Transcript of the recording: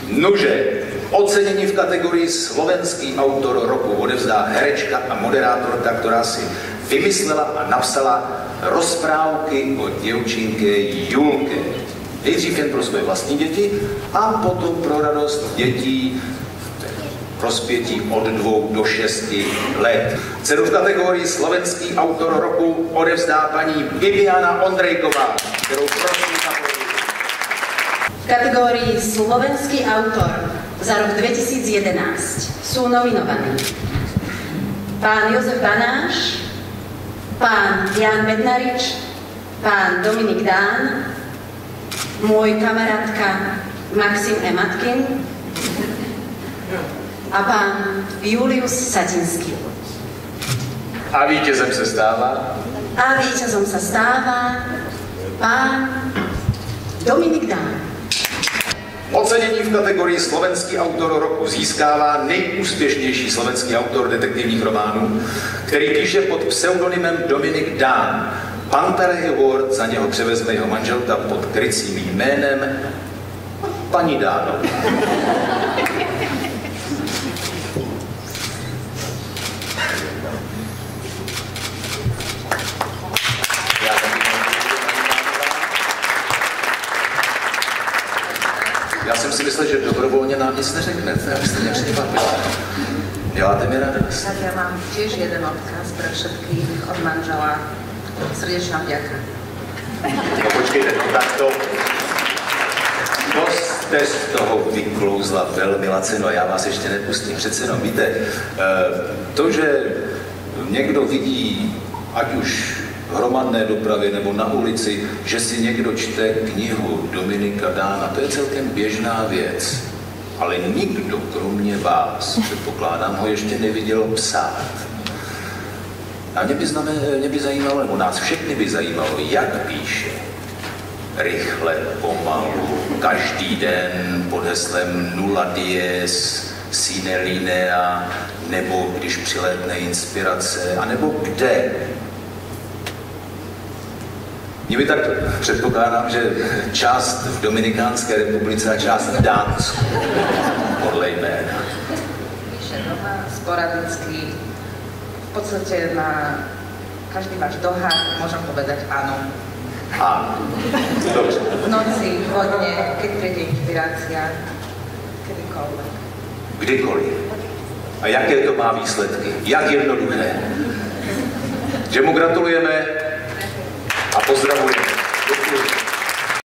Nože, ocenění v kategorii slovenský autor roku odevzdá herečka a moderátorka, která si vymyslela a napsala rozprávky o děvčinke Julke. Nejdřív jen pro své vlastní děti a potom pro radost dětí v rozpětí od 2 do 6 let. Cenu v kategorii slovenský autor roku odevzdá paní Bibiana Ondrejková, kterou prosím zapojit. V kategórii slovenský autor za rok 2011 sú nominovaní pán Jozef Banáš, pán Jan Bednarič, pán Dominik Dán, môj kamarátka Maxim E. Matkin a pán Julius Satinský. A vítězem se stává? A víťazom sa stáva pán Dominik Dán. Ocenění v kategorii slovenský autor roku získává nejúspěšnější slovenský autor detektivních románů, který píše pod pseudonymem Dominik Dán. Pantarei Award za něho převezme jeho manželka pod krycím jménem paní Dánova. Já jsem si myslel, že dobrovolně nám nic neřeknete, abyste mě překvapili. Děláte mi radost. Tak ja mám tiež jeden odkaz pre všetkých od manžela. Srdečná vďaka. No počkejte, no takto. To jste z toho vyklouzla velmi lacino, já vás ještě nepustím. Přece jenom víte, to, že někdo vidí, ať už v hromadné dopravě nebo na ulici, že si někdo čte knihu Dominika Dána, to je celkem běžná věc. Ale nikdo, kromě vás, předpokládám, ho ještě neviděl psát. A mě by zajímalo, nebo nás všechny by zajímalo, jak píše. Rychle, pomalu, každý den pod heslem nula dies, sine linea, nebo když přilétne inspirace, anebo kde. Mě by tak předpokládám, že část v Dominikánské republice a část v Dánsku, podle jména. Píše doma, sporadicky, v podstate na každý váš dohad môžem povedať áno. Áno, dobře. V noci, vodne, keď príde inšpirácia, kedykoľvek. Kdykoliv. A jaké to má výsledky? Jak jednoduché? Že mu gratulujeme a pozdravujeme.